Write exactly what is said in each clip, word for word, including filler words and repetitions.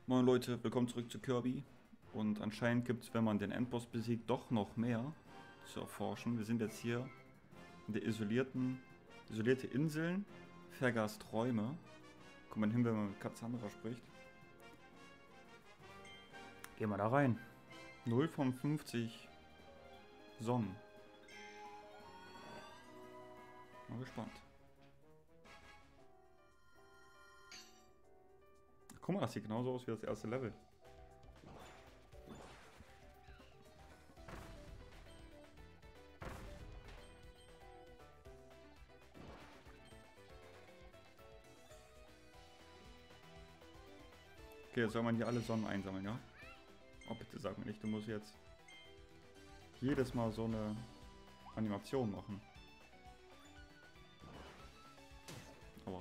Moin Leute, willkommen zurück zu Kirby. Und anscheinend gibt es, wenn man den Endboss besiegt, doch noch mehr zu erforschen. Wir sind jetzt hier in der isolierten, isolierte Inseln, Vergast Räume. Kommt man hin, wenn man mit Cassandra spricht. Gehen wir da rein. null von fünfzig Sonnen. Mal gespannt. Guck mal, das sieht genauso aus wie das erste Level. Okay, jetzt soll man hier alle Sonnen einsammeln, ja? Oh, bitte sag mir nicht, du musst jetzt jedes Mal so eine Animation machen. Aber...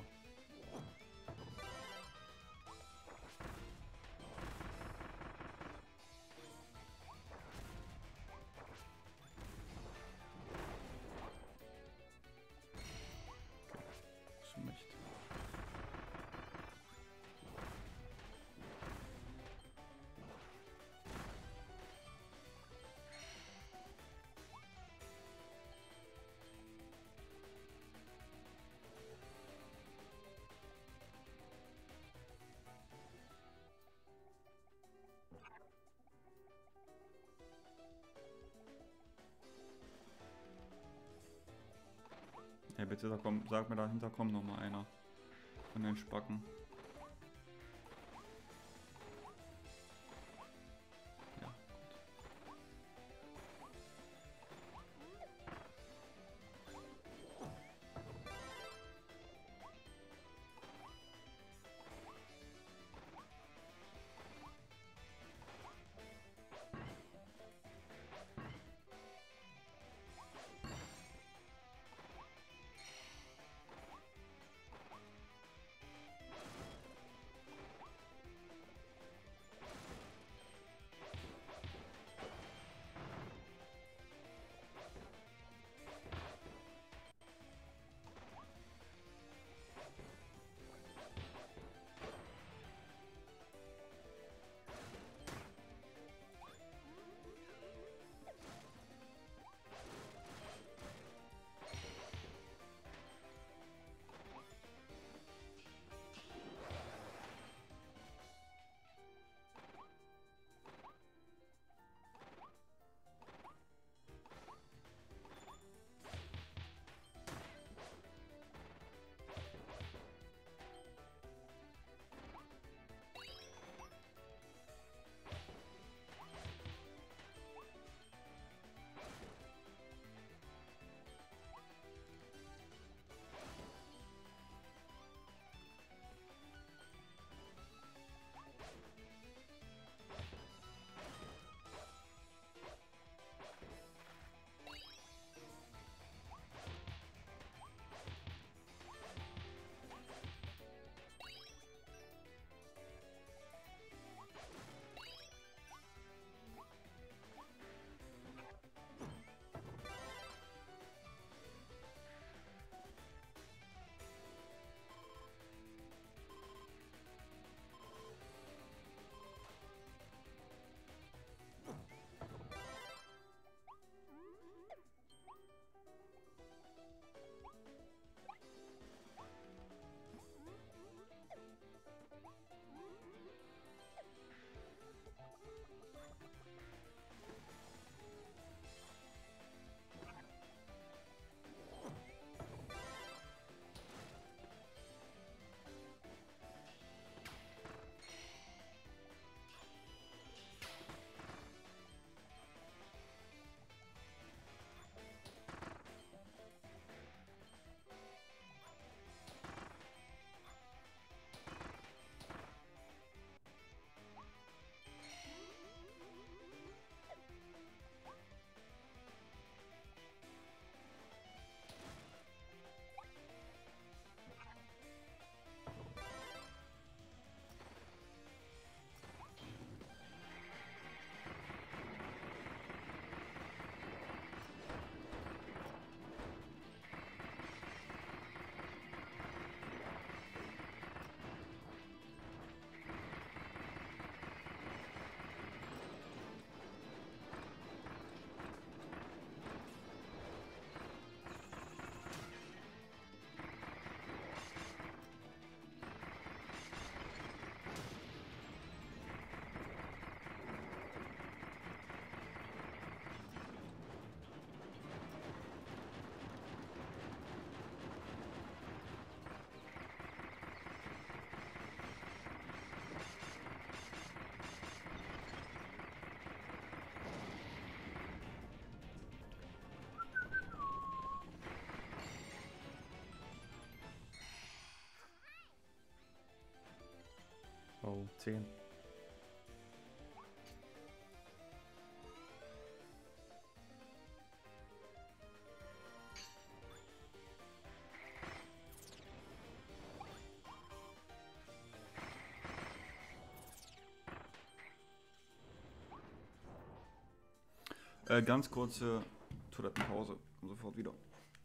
Zu nicht. Hey, bitte, da kommt, sag mir, dahinter kommt noch mal einer von den Spacken. Ja, gut. so zehn. Äh, ganz kurze Toilettenpause. Komm sofort wieder.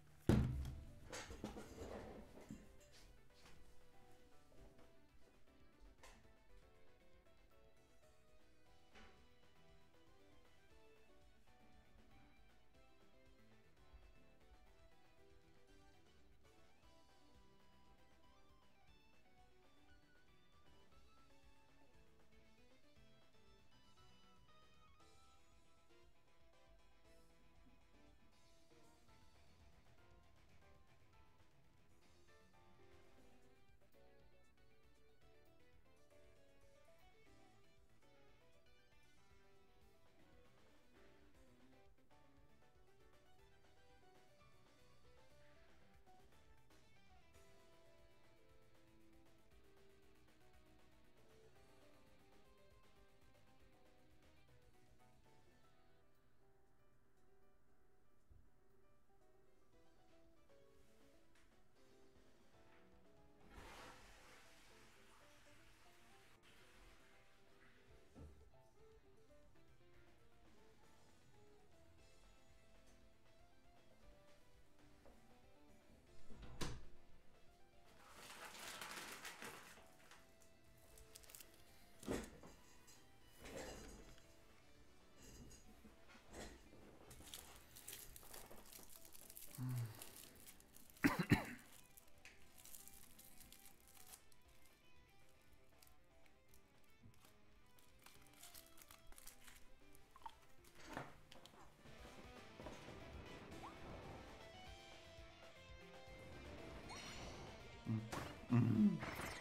Mhm.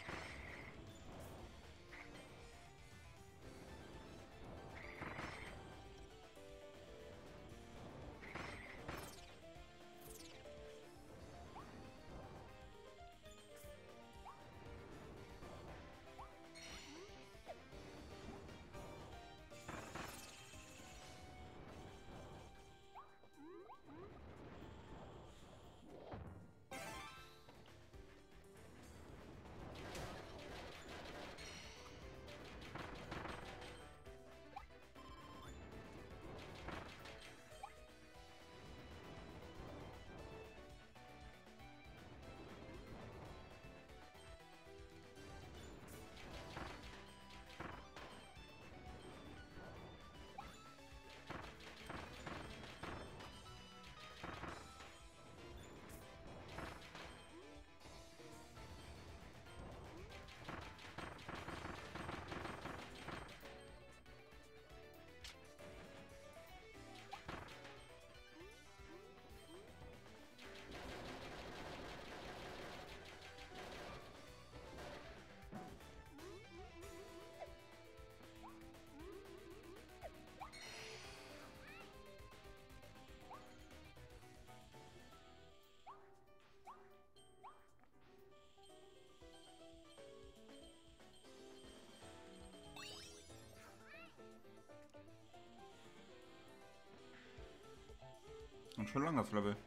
Und schon lang das Level.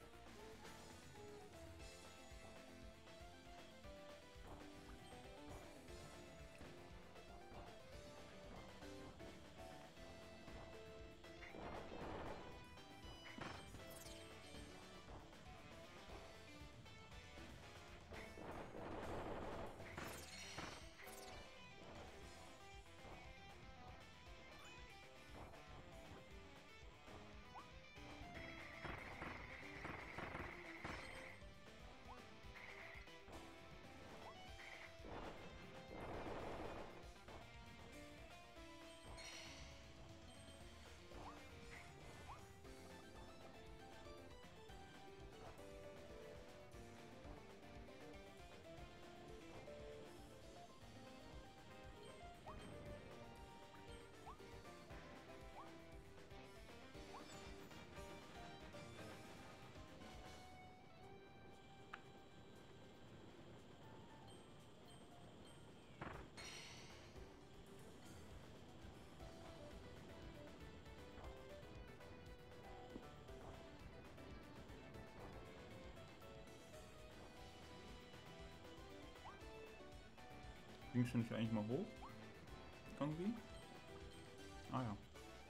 Ging es nicht eigentlich mal hoch? Irgendwie? Ah ja.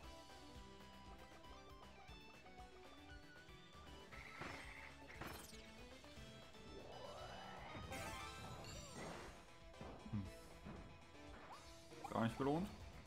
Hm. Gar nicht gelohnt.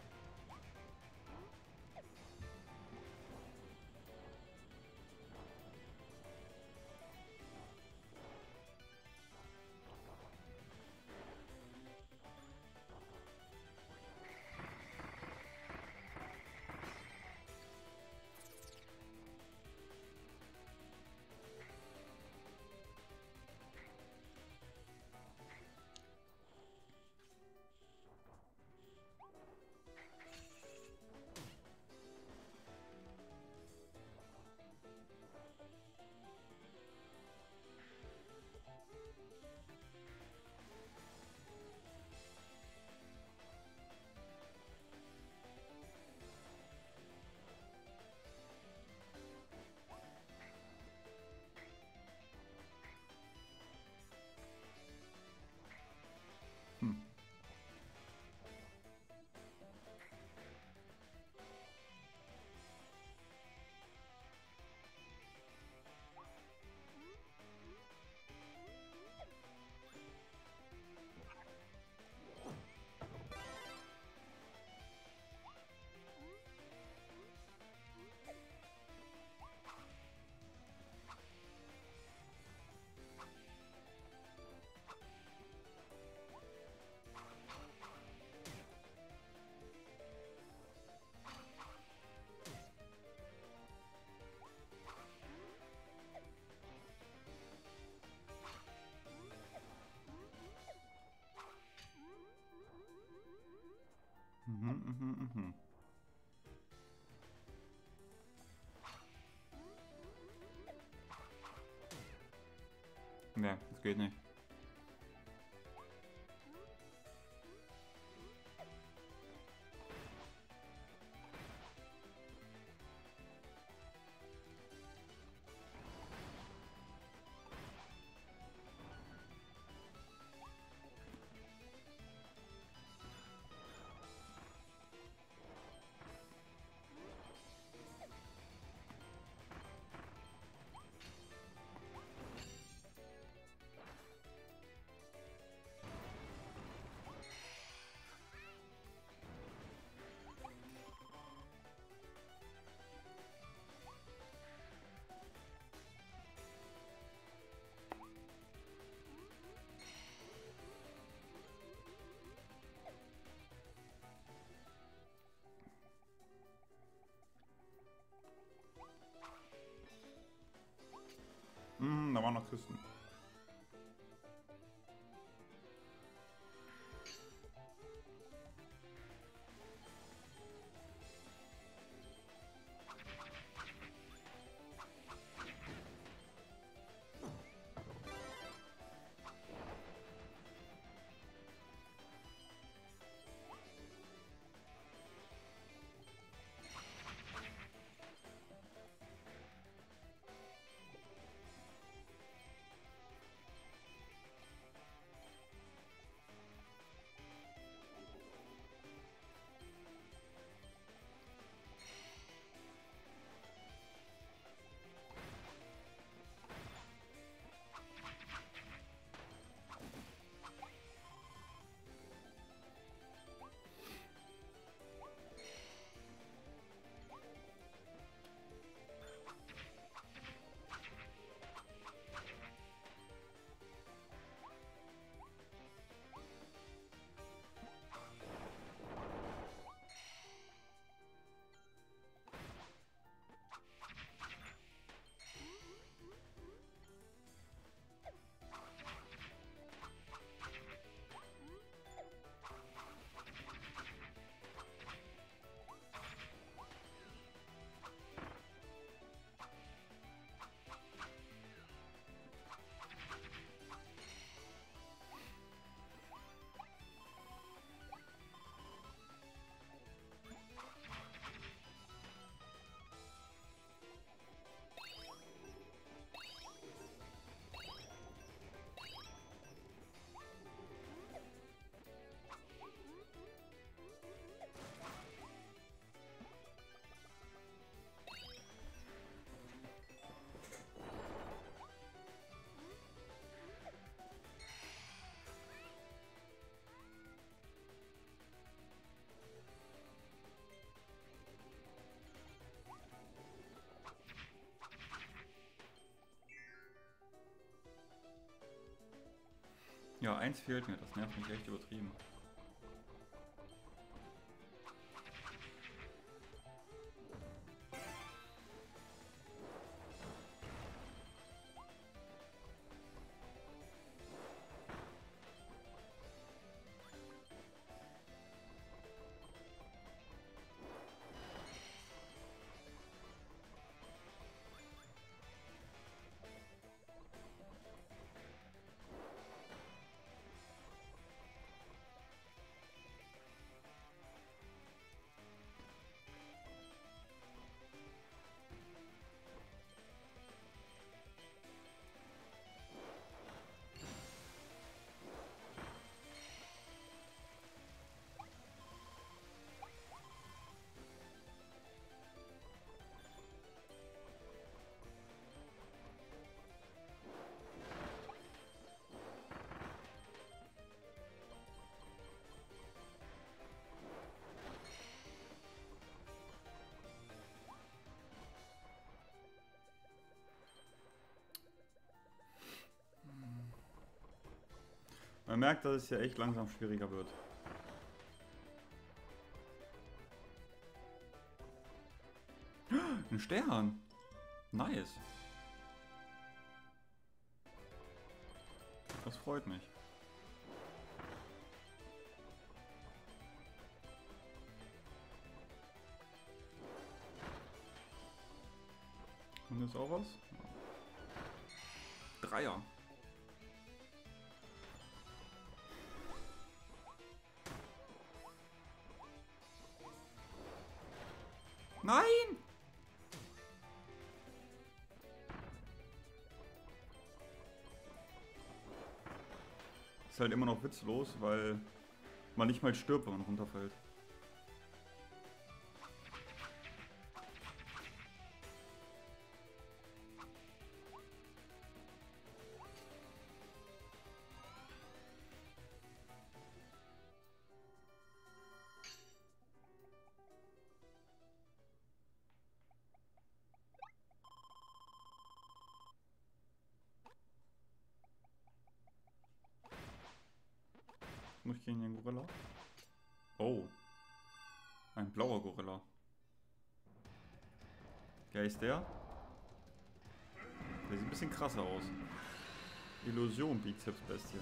Hm. Mhm, mhm, mhm. Ne, das geht nicht. Hm, da waren noch Kisten. Ja, eins fehlt mir, das nervt mich echt übertrieben. Man merkt, dass es ja echt langsam schwieriger wird. Ein Stern. Nice. Das freut mich. Und jetzt auch was? Dreier. Nein! Ist halt immer noch witzlos, weil man nicht mal stirbt, wenn man runterfällt. Muss ich gegen den Gorilla? Oh. Ein blauer Gorilla. Wer ist der? Der sieht ein bisschen krasser aus. Illusion, Bizepsbestie.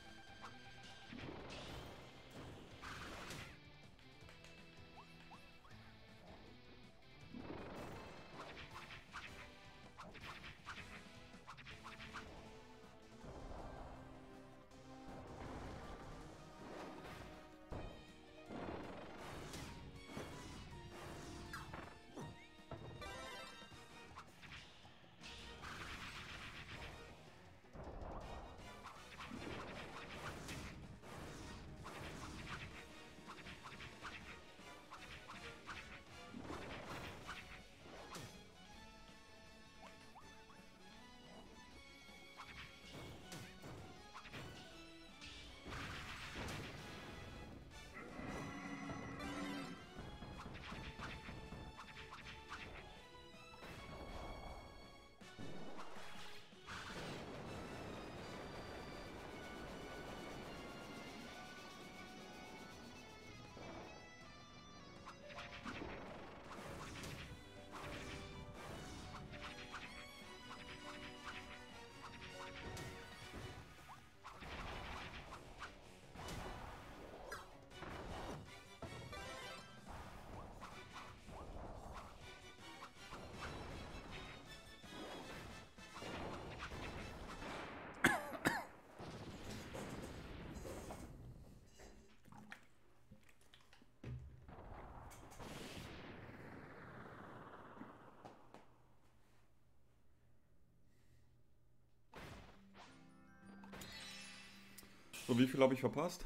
So, wie viel habe ich verpasst?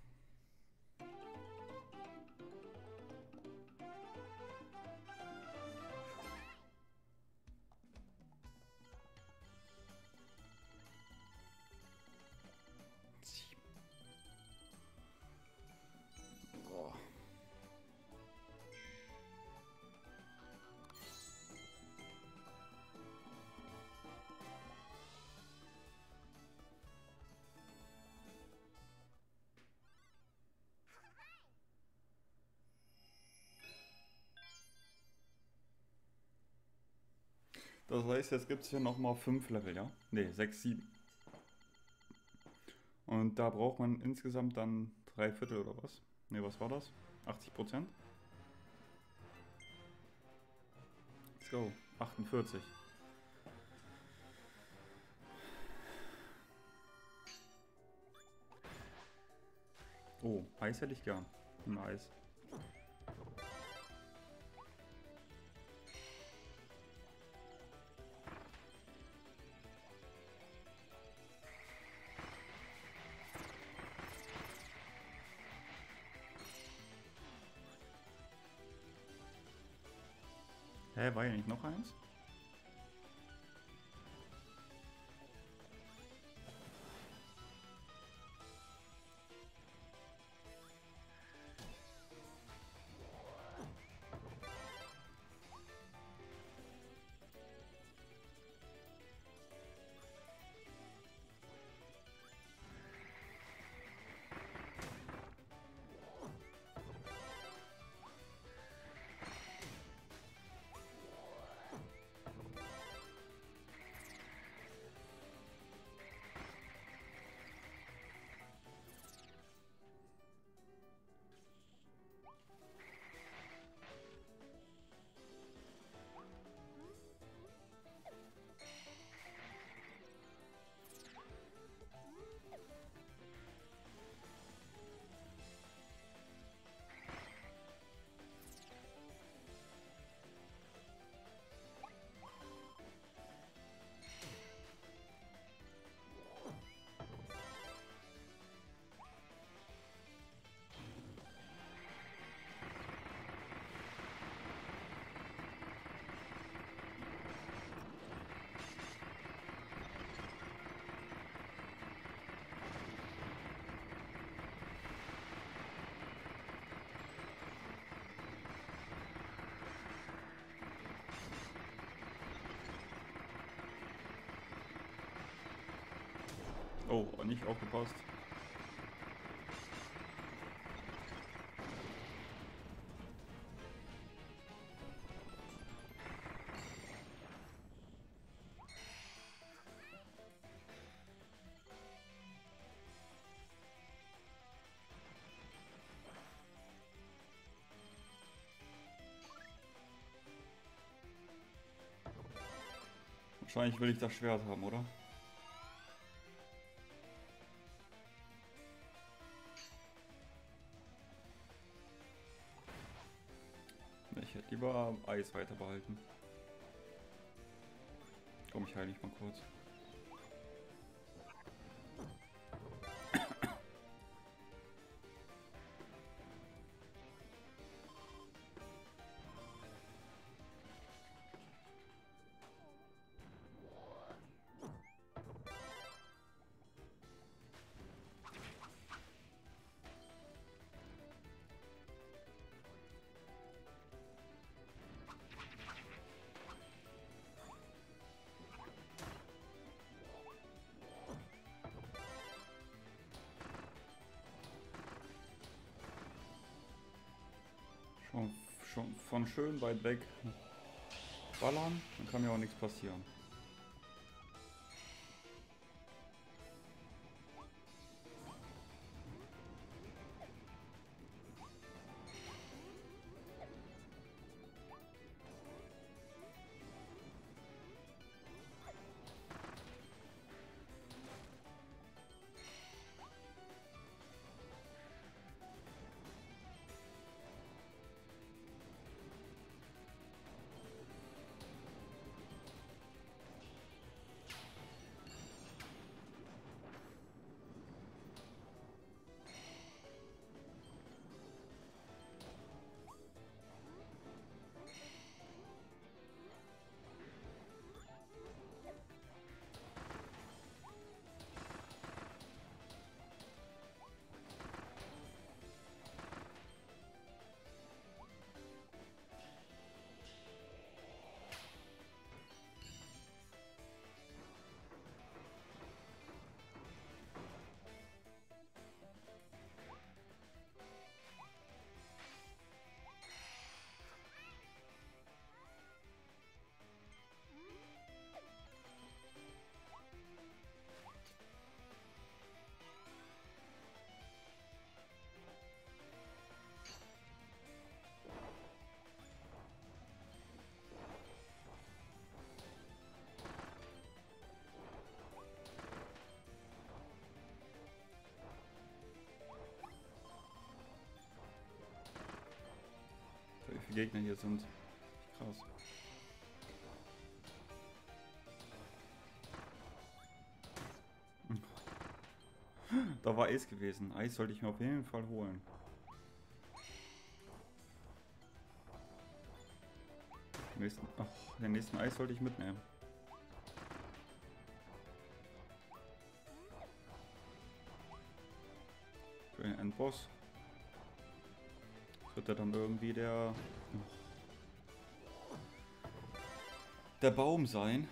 Boah. Das heißt, jetzt gibt es hier nochmal fünf Level, ja? Ne, sechs, sieben. Und da braucht man insgesamt dann drei Viertel oder was? Ne, was war das? achtzig Prozent? Let's go. achtundvierzig. Oh, Eis hätte ich gern. Nice. Hä, war ja nicht noch eins? Oh, nicht aufgepasst. Wahrscheinlich will ich das Schwert haben, oder? Ich hätte lieber Eis weiter behalten. Komm, ich heile mich mal kurz. Schon, schon von schön weit weg ballern, dann kann mir auch nichts passieren. Wie viele Gegner hier sind. Krass. Da war Eis gewesen. Eis sollte ich mir auf jeden Fall holen. Den nächsten, ach, den nächsten Eis sollte ich mitnehmen. Für den Endboss. Wird er dann irgendwie der... der Baum sein.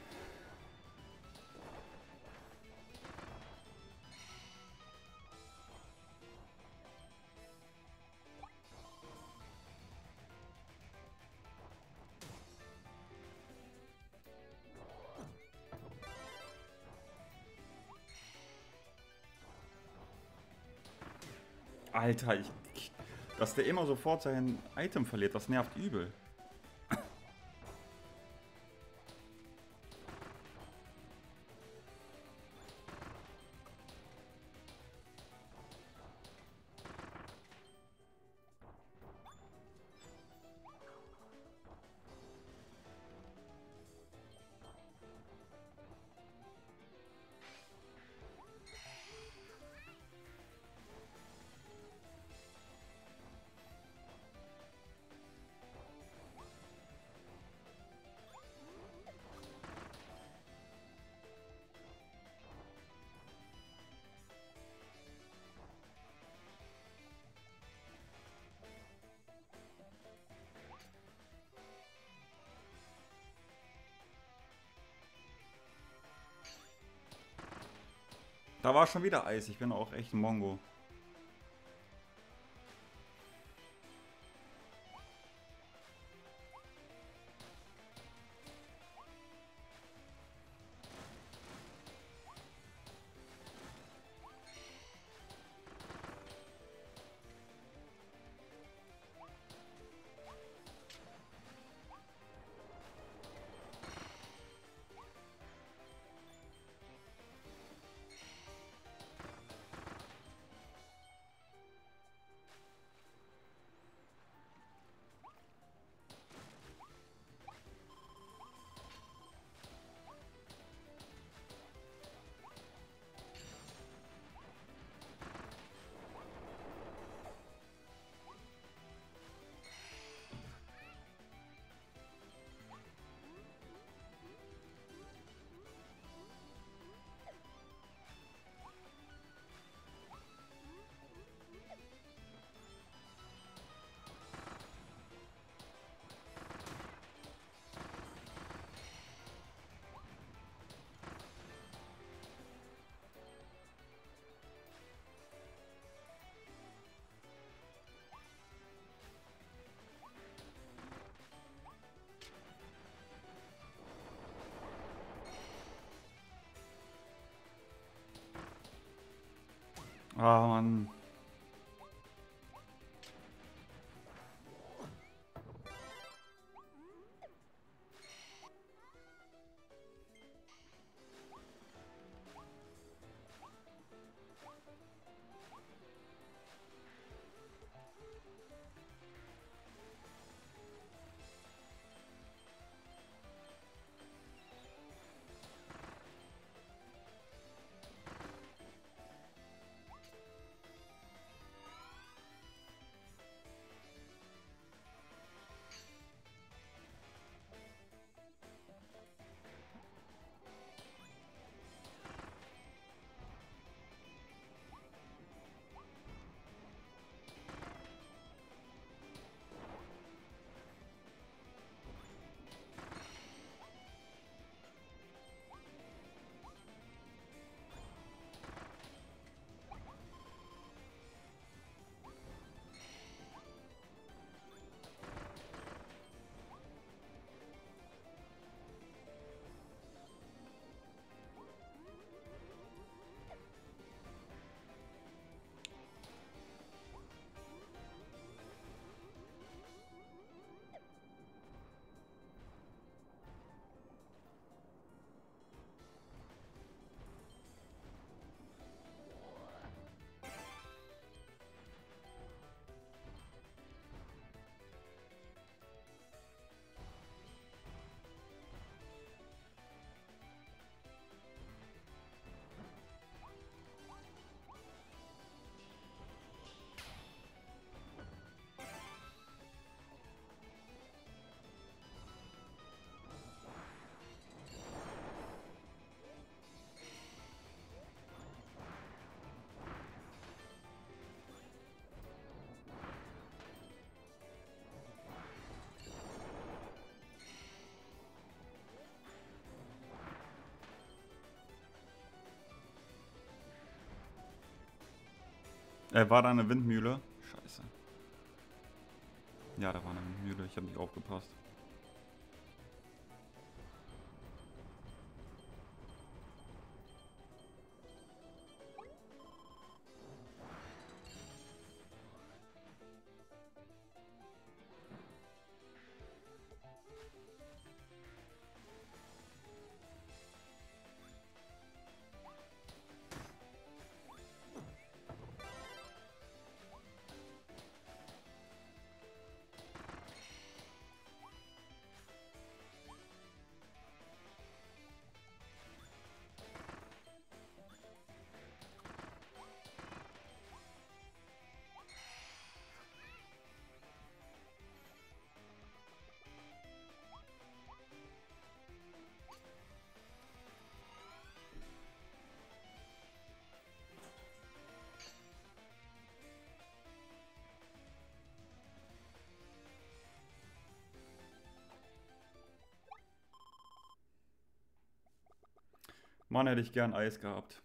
Alter, ich, ich, dass der immer sofort sein Item verliert, das nervt übel. Da war schon wieder Eis, ich bin auch echt ein Mongo. Ah, Mann. Äh, war da eine Windmühle? Scheiße. Ja, da war eine Windmühle. Ich habe nicht aufgepasst. Mann, hätte ich gern Eis gehabt.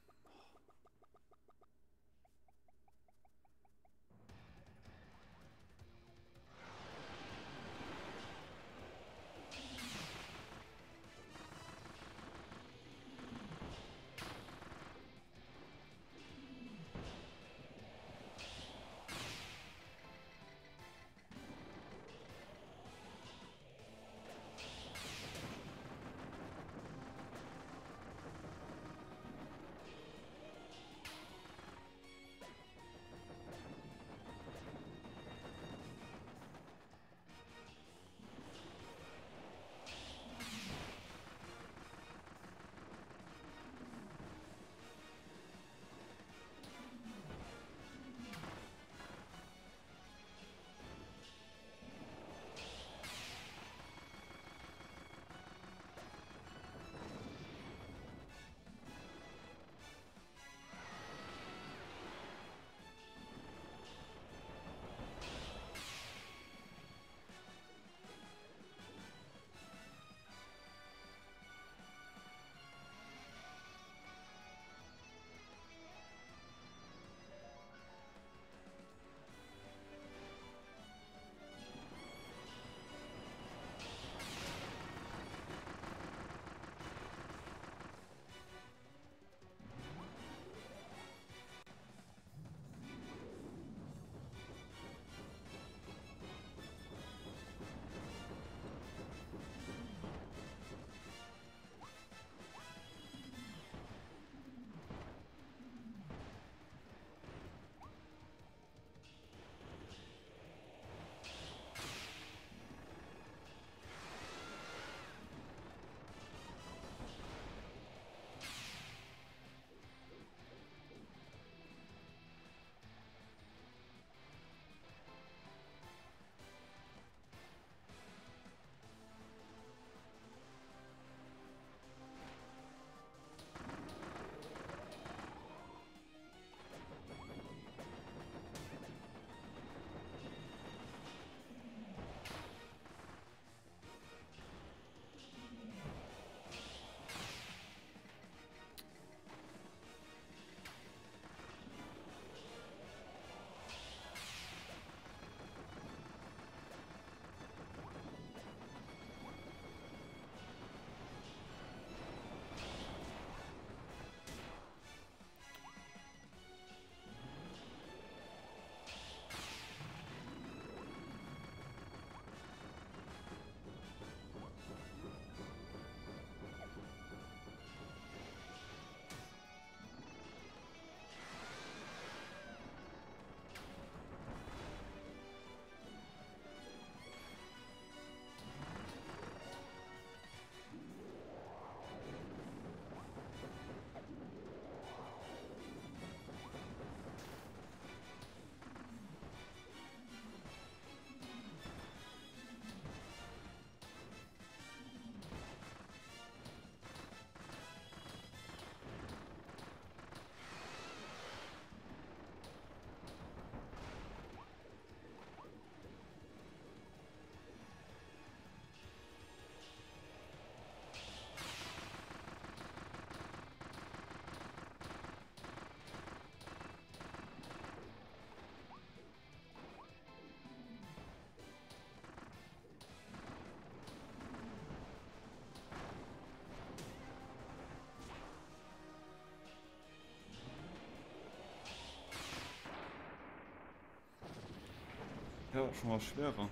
schon was schwerer.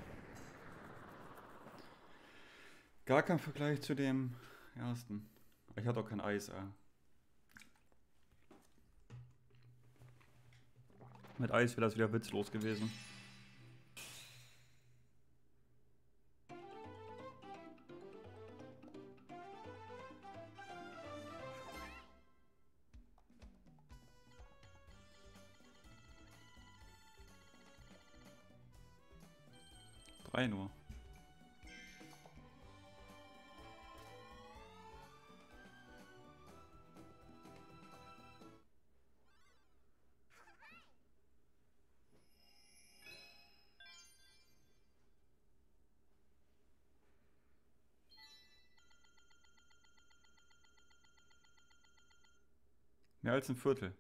Gar kein Vergleich zu dem ersten. Ich hatte auch kein Eis, ey. Mit Eis wäre das wieder witzlos gewesen. Drei nur. Mehr als ein Viertel.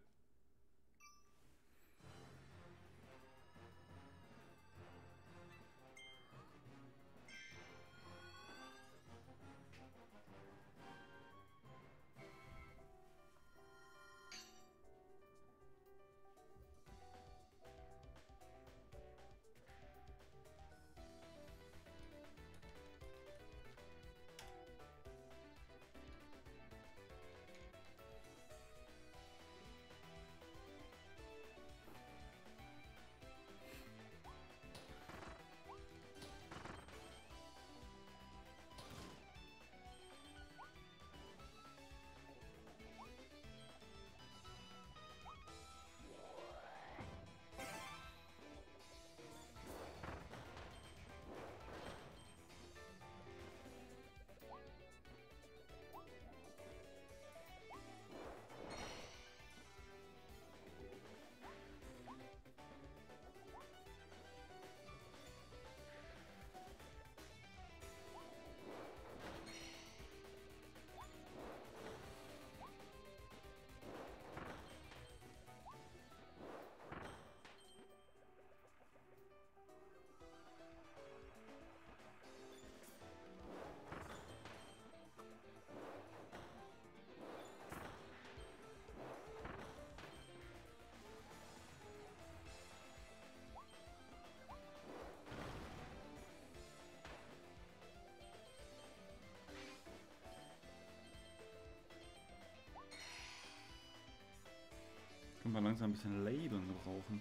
Können wir langsam ein bisschen Labeln gebrauchen.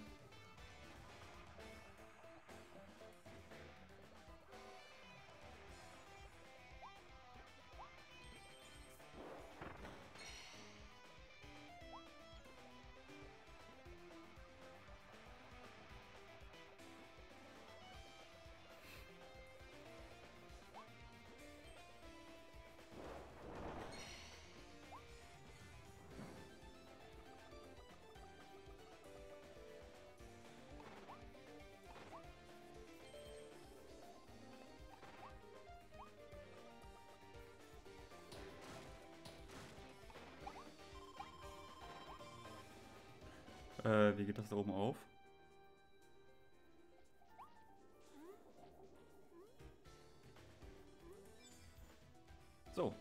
Äh, wie geht das da oben auf? So.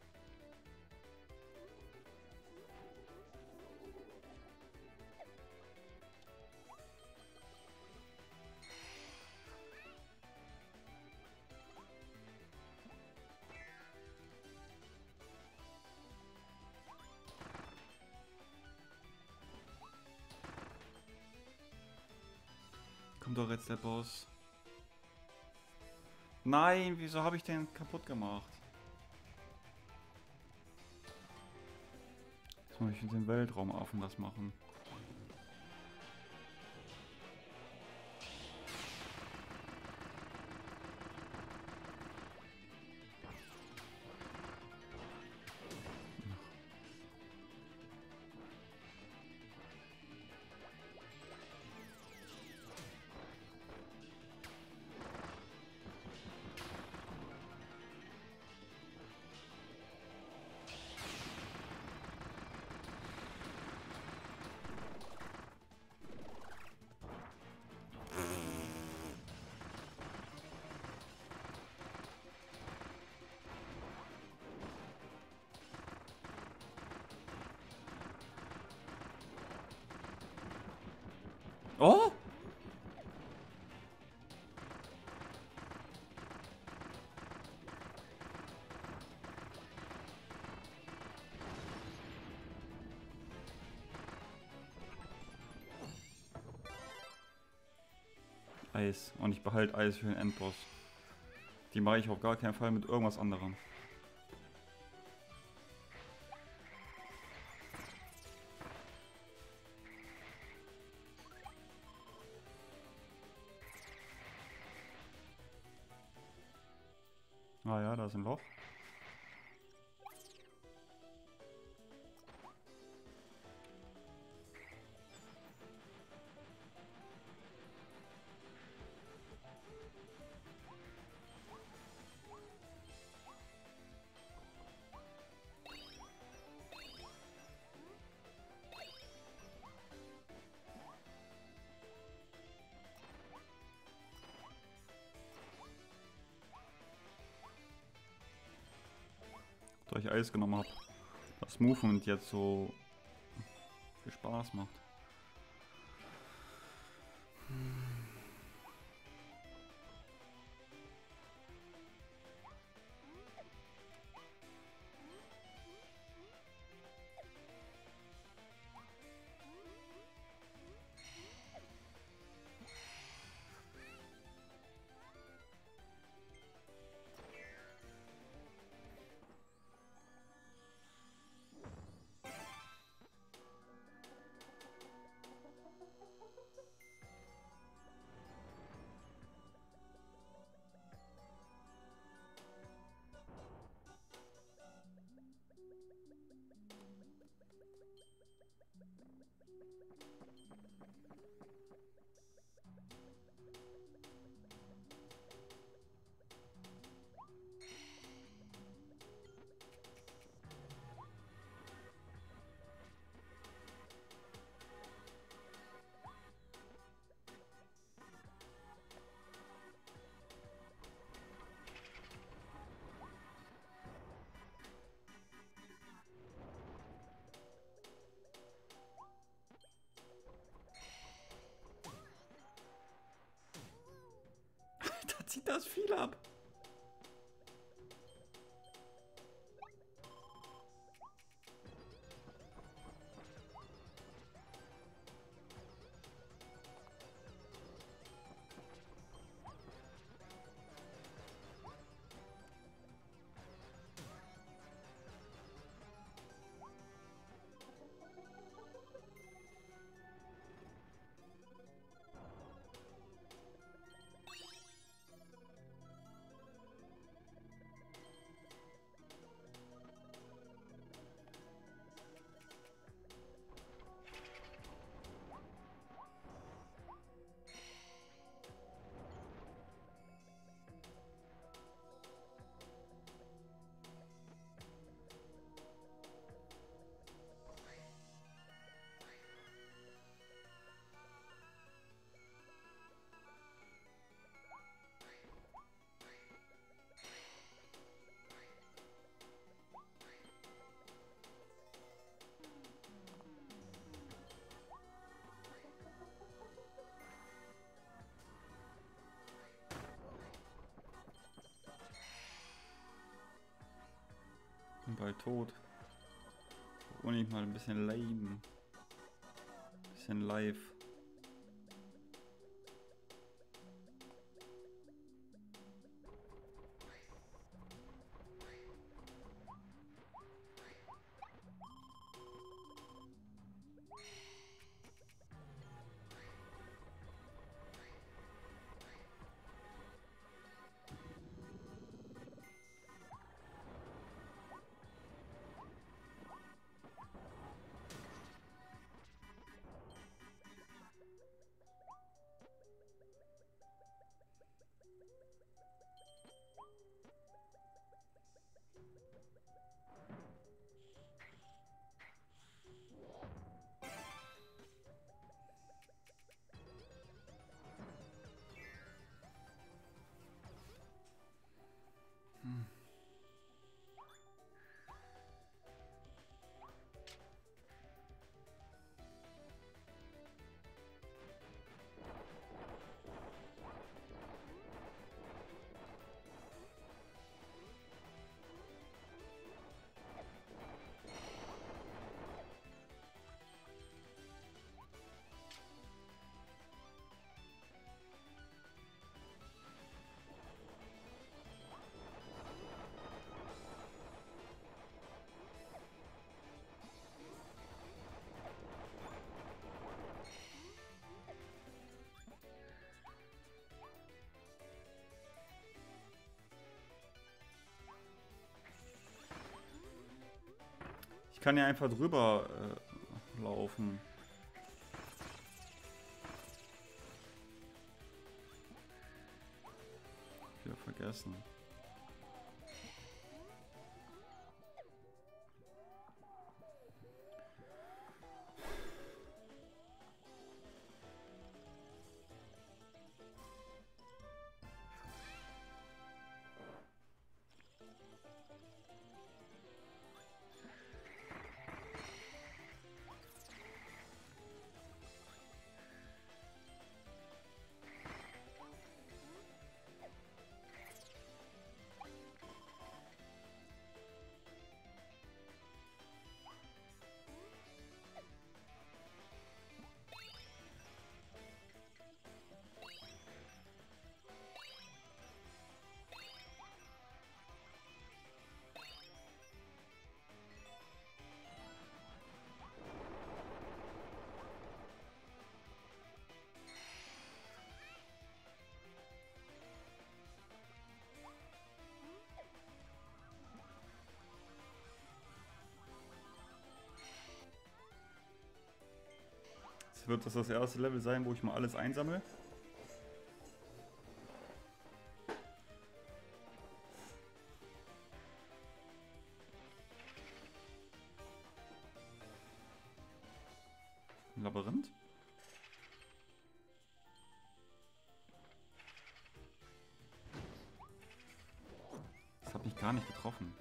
Kommt doch jetzt der Boss. Nein, wieso habe ich den kaputt gemacht? Jetzt muss ich mit dem Weltraumaffen das machen. Oh! Eis. Und ich behalte Eis für den Endboss. Die mache ich auf gar keinen Fall mit irgendwas anderem. Ah ja, da ist ein Loch. Da ich Eis genommen habe. Das Movement jetzt so viel Spaß macht. Da zieht das viel ab. Bin bald tot. Und ich mal ein bisschen leben. Bisschen live. kann ja einfach drüber äh, laufen. Wieder vergessen. Jetzt wird das das erste Level sein, wo ich mal alles einsammle. Labyrinth. Das hat mich gar nicht getroffen.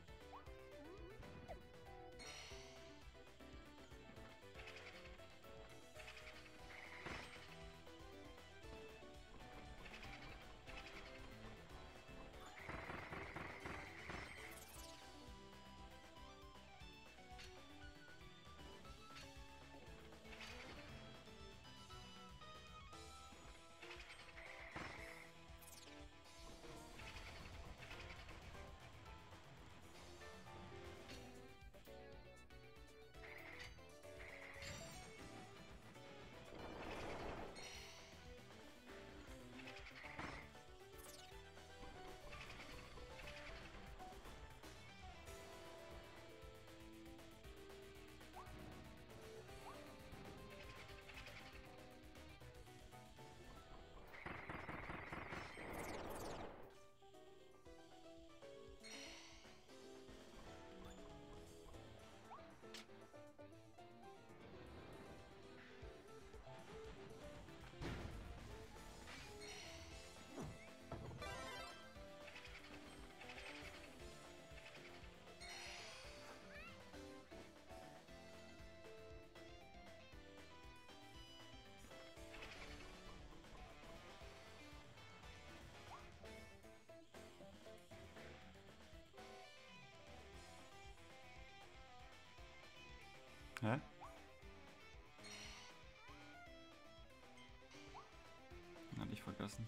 Hä? Hatte ich vergessen.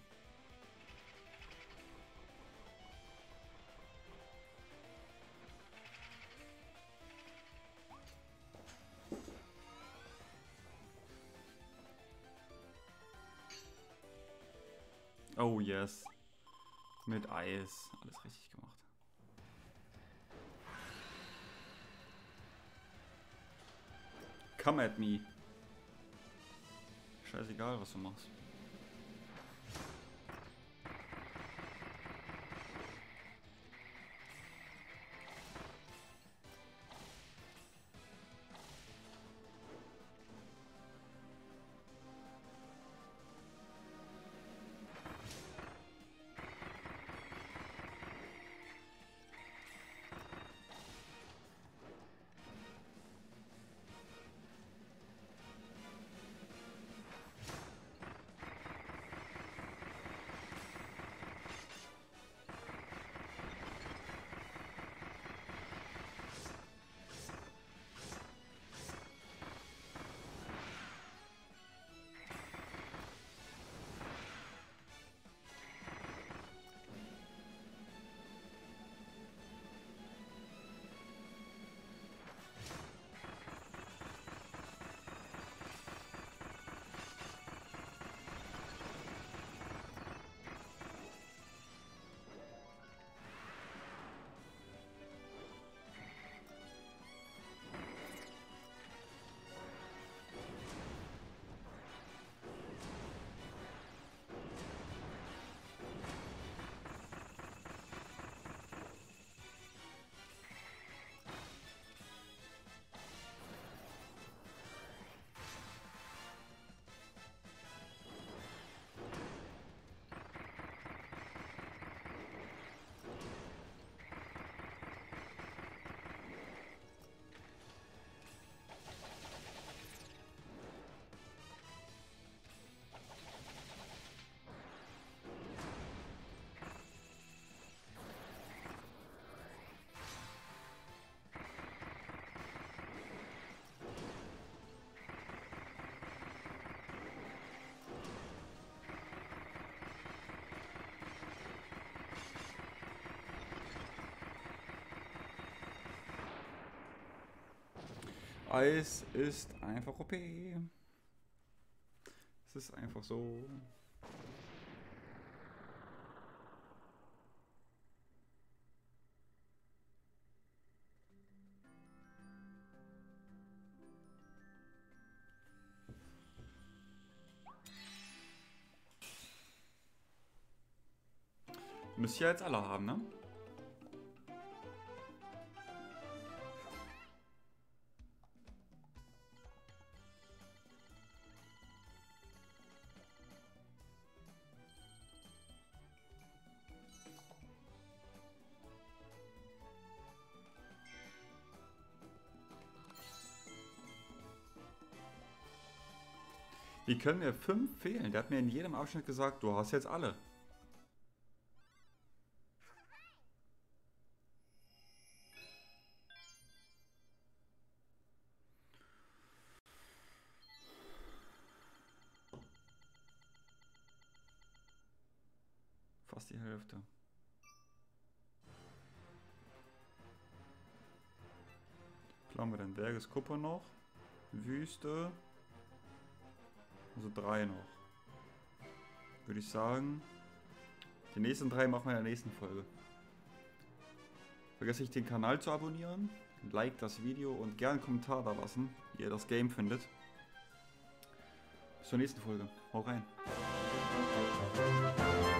Oh yes. Mit Eis. Alles richtig gemacht. Come at me. Scheißegal, was du machst. Eis ist einfach O P. Es ist einfach so. Müsst ihr jetzt alle haben, ne? Wie können mir fünf fehlen? Der hat mir in jedem Abschnitt gesagt, du hast jetzt alle. Fast die Hälfte. Planen wir den Berges Kupfer noch. Wüste. Also drei noch. Würde ich sagen. Die nächsten drei machen wir in der nächsten Folge. Vergesst nicht, den Kanal zu abonnieren. Like das Video und gerne einen Kommentar da lassen, wie ihr das Game findet. Bis zur nächsten Folge. Hau rein.